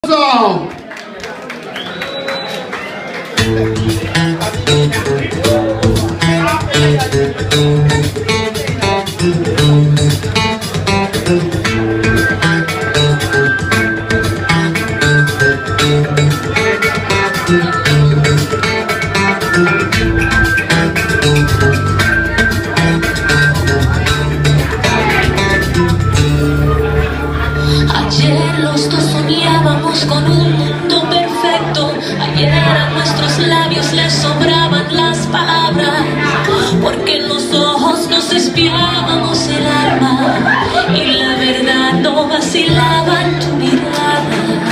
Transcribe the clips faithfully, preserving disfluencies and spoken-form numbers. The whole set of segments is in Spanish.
song. Ayer los dos soñábamos con un mundo perfecto. Ayer a nuestros labios les sobraban las palabras, porque en los ojos nos espiábamos el alma y la verdad no vacilaba en tu mirada.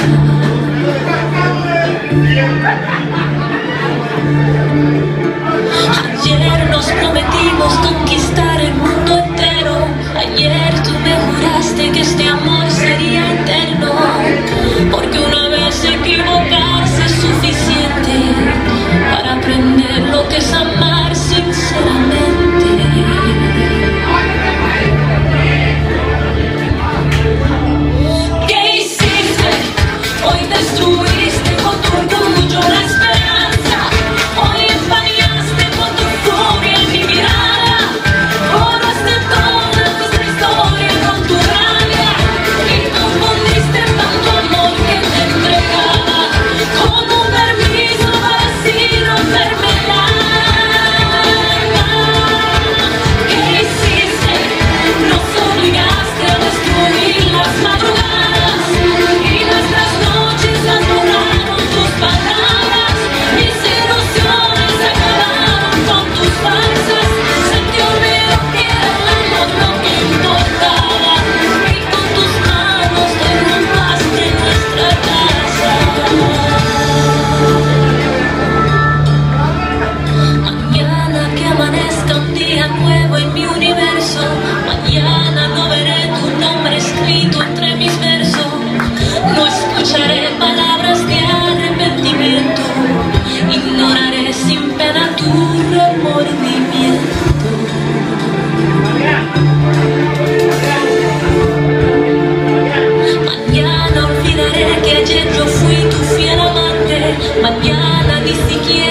Ayer nos prometimos conquistar el mundo entero. Ayer tú me juraste que este amor sería eterno, porque una vez equivocarse es suficiente para aprender lo que es amar sinceramente. ¿Qué hiciste? Hoy destruiste con tu orgullo la esperanza. Hoy empañaste con tu furia mi mirada. Borraste toda nuestra historia con tu rabia y confundiste tanto amor que te entregaba con un permiso para así romperme el alma. ¿Qué hiciste? Nos obligaste a destruir las madrugadas y nuestras noches las borraron tus palabras. Mis ilusiones se acabaron con tus farsas. Se te olvidó que era el amor lo que importaba y con tus manos derrumbaste nuestra casa. Mañana que amanezca un día nuevo en mi universo. Mañana no veré tu nombre escrito entre mis versos. No escucharé palabras de arrepentimiento. Ignoraré sin pena tu remordimiento. Mañana olvidaré que ayer yo fui tu fiel amante. Mañana ni siquiera